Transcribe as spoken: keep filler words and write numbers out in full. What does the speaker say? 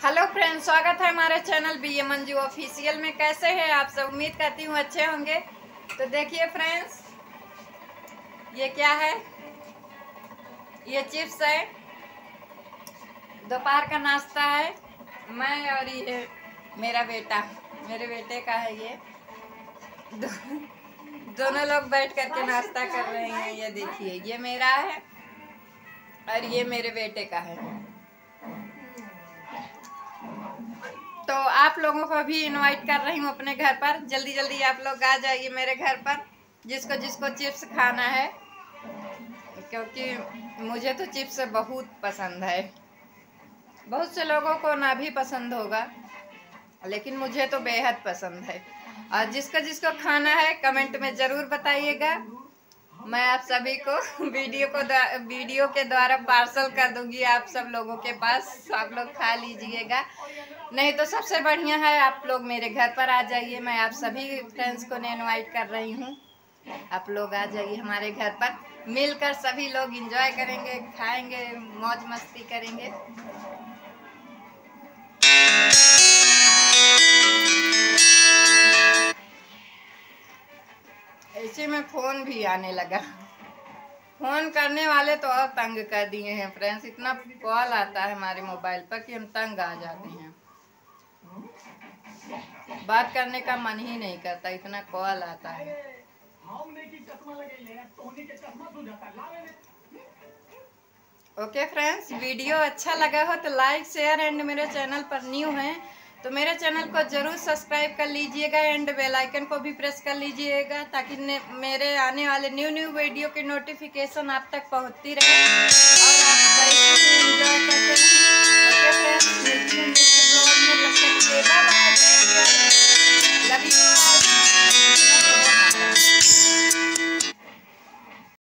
Hello friends, स्वागत है हमारे channel B A Manju official में। कैसे हैं आप सब? उम्मीद करती हूँ अच्छे होंगे। तो देखिए फ्रेंड्स, ये क्या है? ये चिप्स है, दोपहर का नाश्ता है। मैं और ये मेरा बेटा, मेरे बेटे का है ये। दो, दोनों लोग बैठ करके नाश्ता कर रहे हैं। ये देखिए, ये मेरा है और ये मेरे बेटे का है। तो आप लोगों को भी इनवाइट कर रही हूँ अपने घर पर। जल्दी जल्दी आप लोग आ जाइए मेरे घर पर, जिसको जिसको चिप्स खाना है, क्योंकि मुझे तो चिप्स बहुत पसंद है। बहुत से लोगों को ना भी पसंद होगा, लेकिन मुझे तो बेहद पसंद है। और जिसको जिसको खाना है कमेंट में ज़रूर बताइएगा। मैं आप सभी को वीडियो को वीडियो के द्वारा पार्सल कर दूंगी आप सब लोगों के पास। आप लोग खा लीजिएगा। नहीं तो सबसे बढ़िया है आप लोग मेरे घर पर आ जाइए। मैं आप सभी फ्रेंड्स को इनवाइट कर रही हूँ। आप लोग आ जाइए हमारे घर पर, मिलकर सभी लोग एंजॉय करेंगे, खाएंगे, मौज मस्ती करेंगे। ऐसे में फोन भी आने लगा। फोन करने वाले तो और तंग कर दिए हैं फ्रेंड्स। इतना कॉल आता है हमारे मोबाइल पर कि हम तंग आ जाते हैं। बात करने का मन ही नहीं करता, इतना कॉल आता है। ओके फ्रेंड्स, वीडियो अच्छा लगा हो तो लाइक शेयर, एंड मेरे चैनल पर न्यू हैं तो मेरे चैनल को जरूर सब्सक्राइब कर लीजिएगा एंड बेल आइकन को भी प्रेस कर लीजिएगा, ताकि मेरे आने वाले न्यू न्यू वीडियो की नोटिफिकेशन आप तक पहुंचती रहे और आप एंजॉय करते रहें।